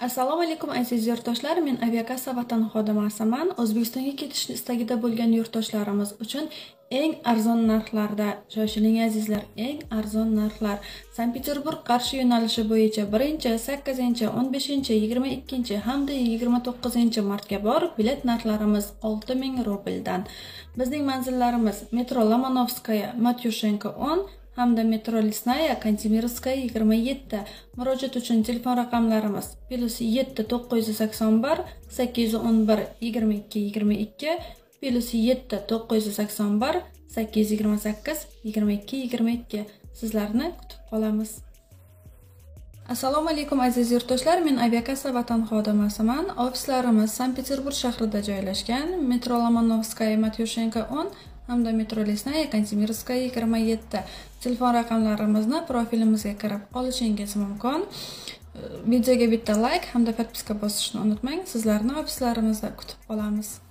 Assalomu alaykum aziz yurtdoshlar, men Aviakassa vatan xodimasiman. O'zbekistonga ketishni istagida bo'lgan yurtdoshlarimiz uchun eng arzon narxlarda shoshiling azizlar, eng arzon narxlar. Sankt-Peterburg Qarshi yo'nalishi bo'yicha 1, 8, 15, 22 hamda 29 martga bor bilet narxlarimiz 6000 rubldan. Bizning manzillarimiz metro Lomonovskaya, Matyushenko 10 hamda metro Lesnaya, Kantemirovskaya 27. Murojaat uchun telefon raqamlarimiz +7 981 811 22 22 +7 981 828 22 22. Sizlarni kutib qolamiz. Assalomu alaykum aziz yurtdoshlar, men Aviakassa vatan xodimasiman. Ofislarimiz Sankt-Peterburg shahrida joylashgan. Metro Lomonovskaya, Matyushenko 10 hamda metro Lesnaya, Kantemirovskaya 27. Telefon raqamlarimizni profilimizga kirib olishingiz mumkin. Videoga bitta like hamda podpiska bosishni unutmang. Sizlarni ofislarimizda kutib qolamiz.